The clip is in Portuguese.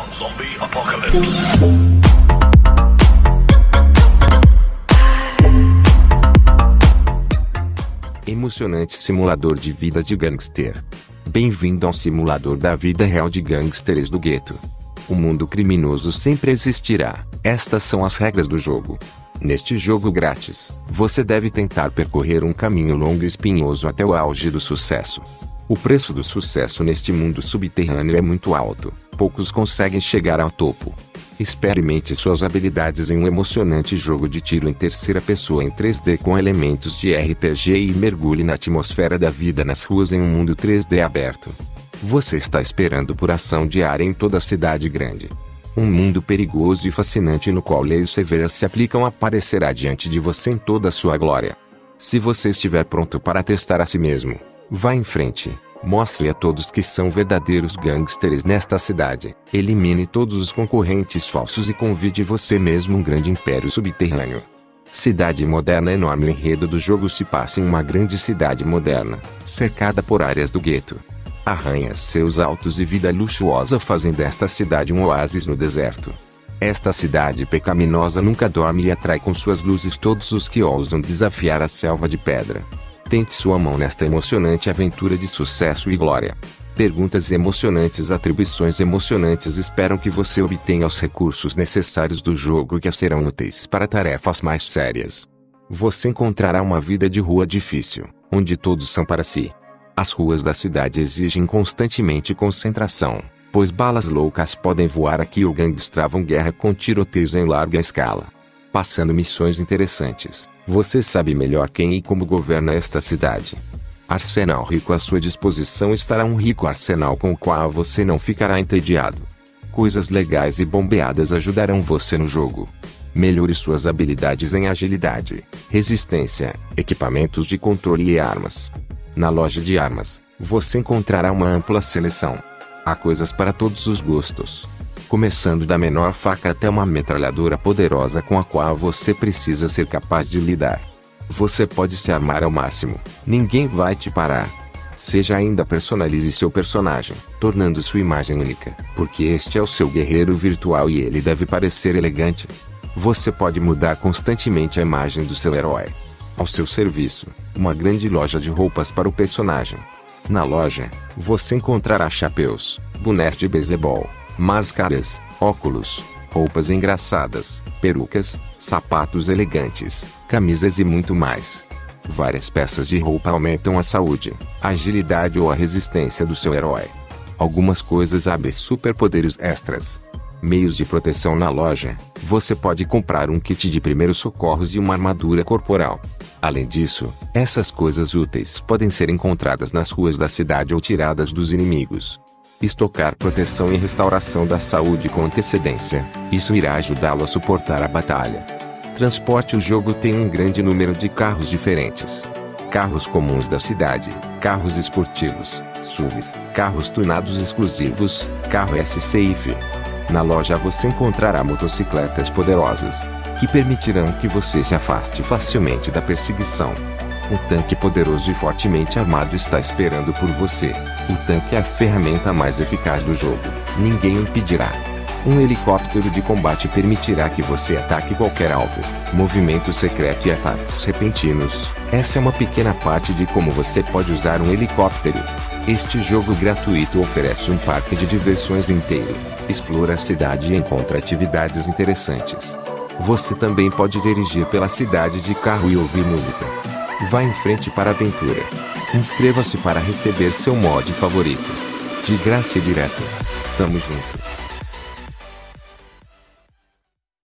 Zombie Apocalypse. Emocionante simulador de vida de gangster. Bem-vindo ao simulador da vida real de gangsters do gueto. O mundo criminoso sempre existirá. Estas são as regras do jogo. Neste jogo grátis, você deve tentar percorrer um caminho longo e espinhoso até o auge do sucesso. O preço do sucesso neste mundo subterrâneo é muito alto. Poucos conseguem chegar ao topo. Experimente suas habilidades em um emocionante jogo de tiro em terceira pessoa em 3D com elementos de RPG e mergulhe na atmosfera da vida nas ruas em um mundo 3D aberto. Você está esperando por ação diária em toda a cidade grande. Um mundo perigoso e fascinante no qual leis severas se aplicam aparecerá diante de você em toda a sua glória. Se você estiver pronto para testar a si mesmo, vá em frente. Mostre a todos que são verdadeiros gangsters nesta cidade. Elimine todos os concorrentes falsos e convide você mesmo um grande império subterrâneo. Cidade moderna enorme. O enredo do jogo se passa em uma grande cidade moderna, cercada por áreas do gueto. Arranha-céus altos e vida luxuosa fazem desta cidade um oásis no deserto. Esta cidade pecaminosa nunca dorme e atrai com suas luzes todos os que ousam desafiar a selva de pedra. Tente sua mão nesta emocionante aventura de sucesso e glória. Perguntas emocionantes. Atribuições emocionantes esperam que você obtenha os recursos necessários do jogo que serão úteis para tarefas mais sérias. Você encontrará uma vida de rua difícil, onde todos são para si. As ruas da cidade exigem constantemente concentração, pois balas loucas podem voar aqui ou gangues travam guerra com tiroteios em larga escala. Passando missões interessantes, você sabe melhor quem e como governa esta cidade. Arsenal rico. À sua disposição estará um rico arsenal com o qual você não ficará entediado. Coisas legais e bombeadas ajudarão você no jogo. Melhore suas habilidades em agilidade, resistência, equipamentos de controle e armas. Na loja de armas, você encontrará uma ampla seleção. Há coisas para todos os gostos. Começando da menor faca até uma metralhadora poderosa com a qual você precisa ser capaz de lidar. Você pode se armar ao máximo, ninguém vai te parar. Seja ainda personalize seu personagem, tornando sua imagem única, porque este é o seu guerreiro virtual e ele deve parecer elegante. Você pode mudar constantemente a imagem do seu herói. Ao seu serviço, uma grande loja de roupas para o personagem. Na loja, você encontrará chapéus, bonés de beisebol, máscaras, óculos, roupas engraçadas, perucas, sapatos elegantes, camisas e muito mais. Várias peças de roupa aumentam a saúde, a agilidade ou a resistência do seu herói. Algumas coisas abrem superpoderes extras. Meios de proteção. Na loja, você pode comprar um kit de primeiros socorros e uma armadura corporal. Além disso, essas coisas úteis podem ser encontradas nas ruas da cidade ou tiradas dos inimigos. Estocar proteção e restauração da saúde com antecedência. Isso irá ajudá-lo a suportar a batalha. Transporte. O jogo tem um grande número de carros diferentes. Carros comuns da cidade, carros esportivos, SUVs, carros tunados exclusivos, carro S-Safe. Na loja você encontrará motocicletas poderosas, que permitirão que você se afaste facilmente da perseguição. Um tanque poderoso e fortemente armado está esperando por você. O tanque é a ferramenta mais eficaz do jogo, ninguém o impedirá. Um helicóptero de combate permitirá que você ataque qualquer alvo. Movimento secreto e ataques repentinos. Essa é uma pequena parte de como você pode usar um helicóptero. Este jogo gratuito oferece um parque de diversões inteiro. Explora a cidade e encontra atividades interessantes. Você também pode dirigir pela cidade de carro e ouvir música. Vá em frente para a aventura. Inscreva-se para receber seu mod favorito. De graça e direto. Tamo junto.